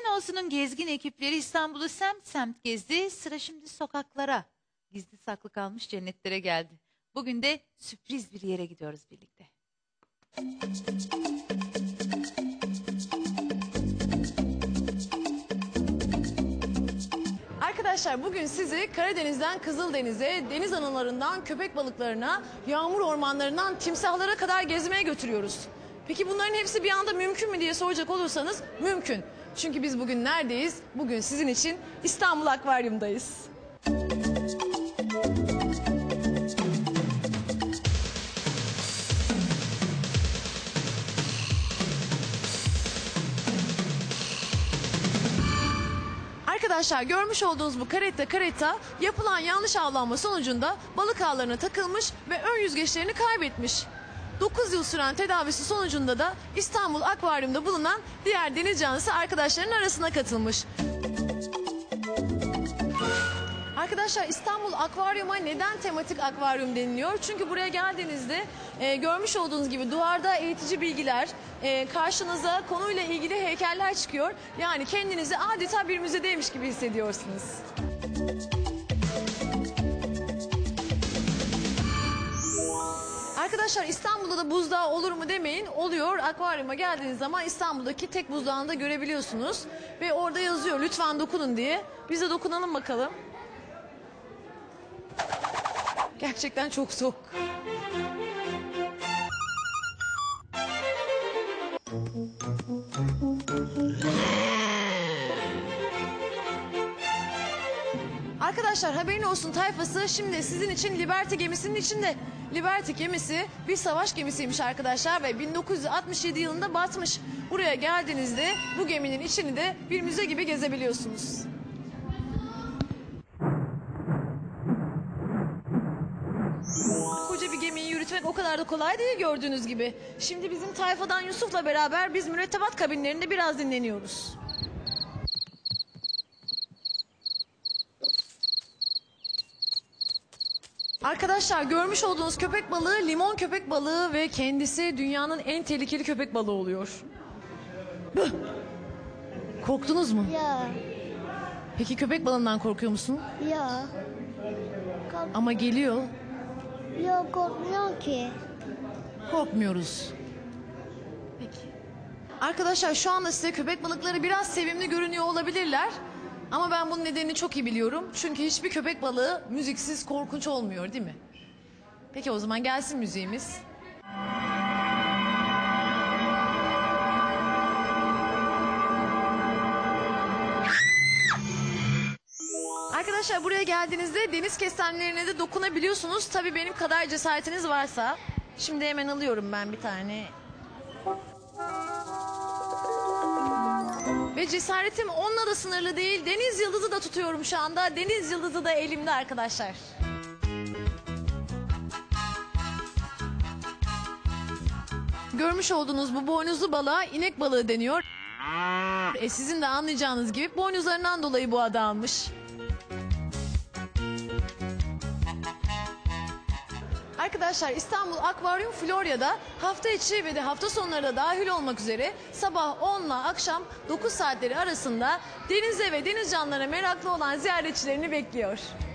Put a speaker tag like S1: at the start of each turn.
S1: Olsun'un gezgin ekipleri İstanbul'u semt semt gezdi. Sıra şimdi sokaklara. Gizli saklı kalmış cennetlere geldi. Bugün de sürpriz bir yere gidiyoruz birlikte.
S2: Arkadaşlar bugün sizi Karadeniz'den Kızıldeniz'e, deniz analarından köpek balıklarına, yağmur ormanlarından timsahlara kadar gezmeye götürüyoruz. Peki bunların hepsi bir anda mümkün mü diye soracak olursanız mümkün. Çünkü biz bugün neredeyiz? Bugün sizin için İstanbul Akvaryum'dayız. Arkadaşlar görmüş olduğunuz bu karetta yapılan yanlış avlanma sonucunda balık ağlarına takılmış ve ön yüzgeçlerini kaybetmiş. 9 yıl süren tedavisi sonucunda da İstanbul Akvaryum'da bulunan diğer deniz canlısı arkadaşlarının arasına katılmış. Arkadaşlar İstanbul Akvaryum'a neden tematik akvaryum deniliyor? Çünkü buraya geldiğinizde görmüş olduğunuz gibi duvarda eğitici bilgiler, karşınıza konuyla ilgili heykeller çıkıyor. Yani kendinizi adeta bir müzedeymiş gibi hissediyorsunuz. Arkadaşlar İstanbul'da da buzdağı olur mu demeyin, oluyor. Akvaryuma geldiğiniz zaman İstanbul'daki tek buzdağını da görebiliyorsunuz. Ve orada yazıyor lütfen dokunun diye. Biz de dokunalım bakalım. Gerçekten çok soğuk. Arkadaşlar haberin olsun tayfası şimdi sizin için Liberty gemisinin içinde. Liberty gemisi bir savaş gemisiymiş arkadaşlar ve 1967 yılında batmış. Buraya geldiğinizde bu geminin içini de bir müze gibi gezebiliyorsunuz. Koca bir gemiyi yürütmek o kadar da kolay değil gördüğünüz gibi. Şimdi bizim tayfadan Yusuf'la beraber biz mürettebat kabinlerinde biraz dinleniyoruz. Arkadaşlar görmüş olduğunuz köpek balığı limon köpek balığı ve kendisi dünyanın en tehlikeli köpek balığı oluyor. Korktunuz mu?
S3: Ya,
S2: Peki köpek balığından korkuyor musun?
S3: ya.
S2: Ama geliyor.
S3: Yok korkmuyor ki.
S2: Korkmuyoruz. Peki. Arkadaşlar şu anda size köpek balıkları biraz sevimli görünüyor olabilirler. Ama ben bunun nedenini çok iyi biliyorum. Çünkü hiçbir köpek balığı müziksiz korkunç olmuyor değil mi? Peki o zaman gelsin müziğimiz. Arkadaşlar buraya geldiğinizde deniz kestanyelerine de dokunabiliyorsunuz. Tabii benim kadar cesaretiniz varsa. Şimdi hemen alıyorum ben bir tane. Ve cesaretim onunla da sınırlı değil. Deniz yıldızı da tutuyorum şu anda. Deniz yıldızı da elimde arkadaşlar. Görmüş olduğunuz bu boynuzlu balığa inek balığı deniyor. Sizin de anlayacağınız gibi boynuzlarından dolayı bu adı almış. Arkadaşlar İstanbul Akvaryum Florya'da hafta içi ve de hafta sonları da dahil olmak üzere sabah 10 ile akşam 9 saatleri arasında denize ve deniz canlılarına meraklı olan ziyaretçilerini bekliyor.